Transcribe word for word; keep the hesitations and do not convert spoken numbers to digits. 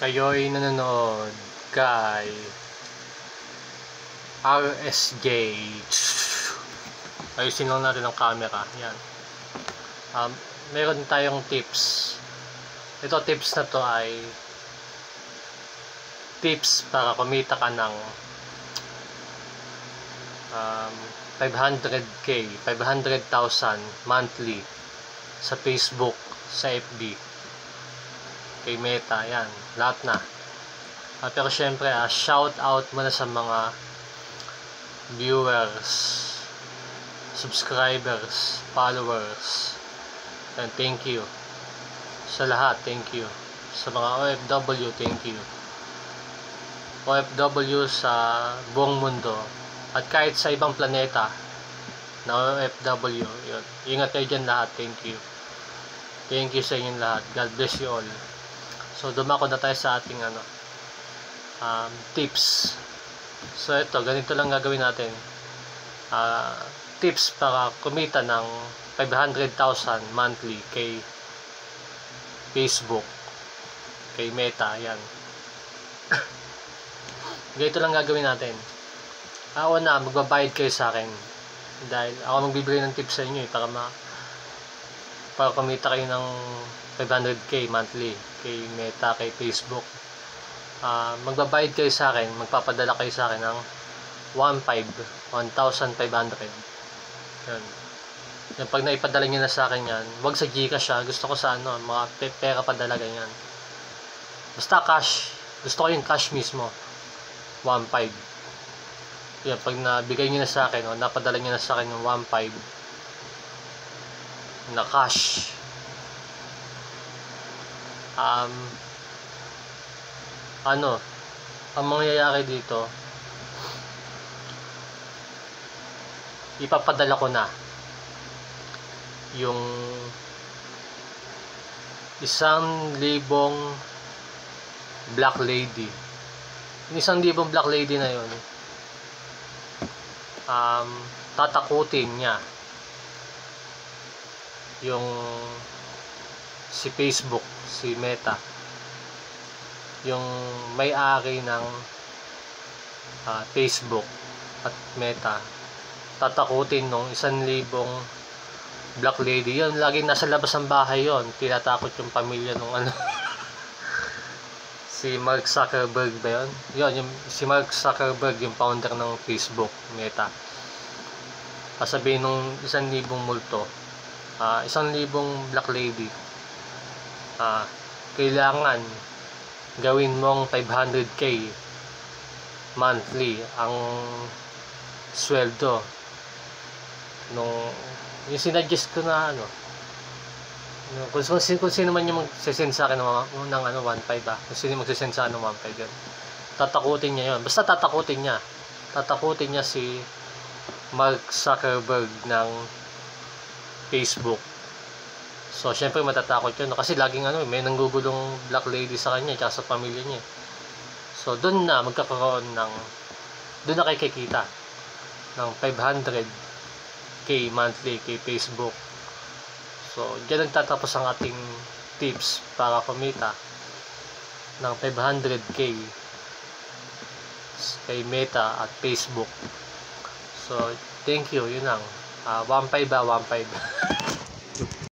Kayo'y nanonood kay R S J. Ayusin lang natin ang camera. Yan. Um, meron tayong tips. Ito tips na to ay tips para kumita ka ng um, five hundred K, five hundred thousand monthly sa Facebook, sa F B, kay Meta, yan, lahat na. Uh, pero syempre, uh, shout out muna sa mga viewers, subscribers, followers, and thank you sa lahat, thank you sa mga O F W, thank you O F W sa buong mundo at kahit sa ibang planeta na O F W, yun. Ingat kayo dyan lahat, thank you thank you sa inyong lahat, God bless you all. So dumako na tayo sa ating ano um, tips. So ito, ganito lang gagawin natin. uh, tips para kumita ng five hundred thousand monthly kay Facebook, kay Meta, yan. Ganito lang gagawin natin. Ako na, magbabayad kayo sa akin dahil ako magbibigay ng tips sa inyo eh, para ma para kumita kayo ng five hundred K monthly kay Meta, kay Facebook. Uh, magbabayad kayo sa akin, magpapadala kayo sa akin ng one thousand five hundred. Yan. Yan, pag naipadala nyo na sa akin yan, wag sa Gcash ha, gusto ko sa ano, mga pera padala ganyan. Basta cash, gusto ko yung cash mismo, one five. Yan, pag nabigay nyo na sa akin o napadala nyo na sa akin yung one five na cash, um, ano ang mangyayari dito, ipapadala ko na yung isang libong black lady. Yung isang libong black lady na yun, um, tatakutin niya yung si Facebook, si Meta, yung may-ari ng uh, Facebook at Meta. Tatakutin nung isang libong black lady. Yun, laging nasa labas ng bahay yon, tinatakot yung pamilya nung ano si Mark Zuckerberg ba yun? Yun, yung, si Mark Zuckerberg, yung founder ng Facebook, Meta. Sasabihin nung isang libong multo, uh, isang libong black lady, uh, kailangan gawin mong five hundred K monthly ang sweldo nung yung sinuggest ko na ano, kung, kung, kung sino man yung magsisend sa akin ng, ng ano, one five ah, kung sino yung magsisend sa akin ng one five yun, tatakutin niya yun. Basta tatakutin niya tatakutin niya si Mark Zuckerberg ng Facebook. So syempre matatakot yun, kasi laging ano, may nanggugulong black lady sa kanya at sa pamilya niya. So doon na magkakaroon ng, doon na kayo kikita ng five hundred K monthly kay Facebook. So diyan nagtatapos ang ating tips para kumita ng five hundred K kay Meta at Facebook. So thank you, yun lang. uh, one five ba, one five